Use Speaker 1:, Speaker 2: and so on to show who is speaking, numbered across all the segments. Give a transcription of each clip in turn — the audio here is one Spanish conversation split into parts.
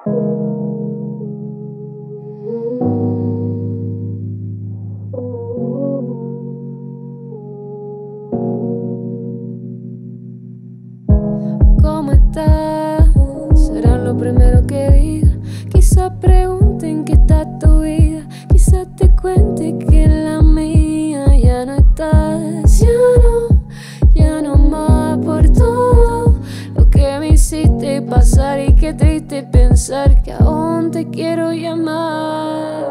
Speaker 1: ¿Cómo estás? Será lo primero que diga. Quizá pregunten qué está tu vida. Quizá te cuente que la mía ya no estás. Ya no más por todo lo que me hiciste pasar. Y qué triste pensar que aún te quiero llamar.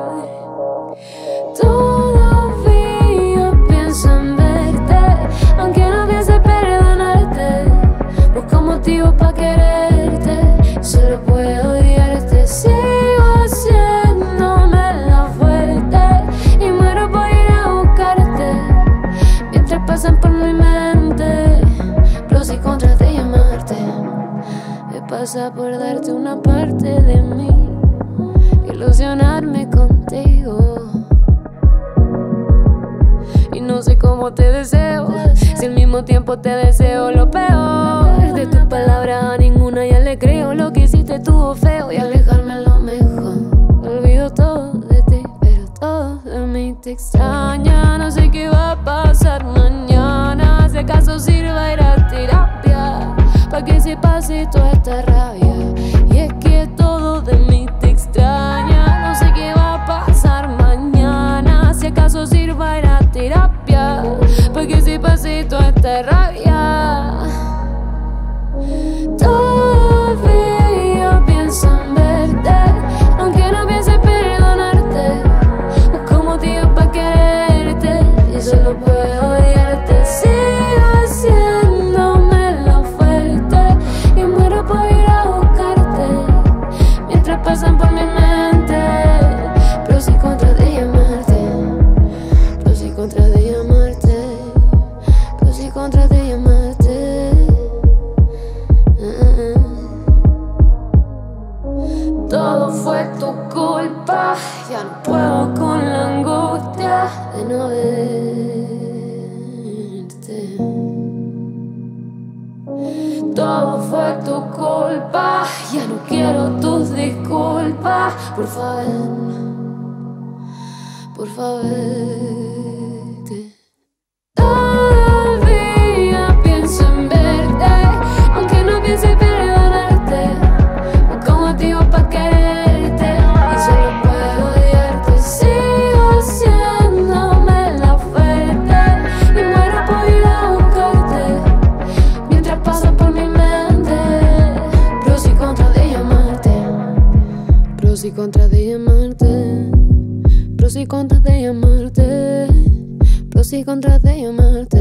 Speaker 1: Todavía pienso en verte, aunque no piense perdonarte. Busco motivos pa' quererte, solo puedo odiarte. Sigo haciéndome la fuerte y muero por ir a buscarte. Mientras pasan por mi mente pros y contras de llamarte. Me pasa por darte una parte de mí, ilusionarme contigo. Y no sé cómo te deseo, si al mismo tiempo te deseo lo peor. De tus palabras a ninguna ya le creo. Lo que hiciste estuvo feo y alejarme es lo mejor. Olvido todo de ti, pero todo de mí te extraña. No sé qué va a pasar mañana. Si acaso sirva ir a terapia pa' que se pase toda esta rabia. Y es que todo de mí te extraña. No sé qué va a pasar mañana. Si acaso sirva ir a terapia pa' que se pase toda esta rabia. Todavía pienso en verte, aunque no piense perdonarte. Busco motivos pa' quererte y solo puedo odiarte. Sigo haciéndome la fuerte y muero por ir a buscarte. Mientras pasan por mi mente pros y contras de llamarte. Pros y contras de llamarte. Pros y contras de llamarte. Todo fue tu culpa, ya no puedo con la angustia de no verte. Todo fue tu culpa, ya no quiero tus disculpas. Por favor, todavía pienso en verte, aunque no piense perdonarte. Busco motivos pa' quererte y solo puedo odiarte. Sigo haciéndome la fuerte y muero por ir a buscarte. Mientras pasan por mi mente pros y contras de llamarte. Pros y contras de llamarte. Pros y contras de llamarte. Pros y contras de llamarte.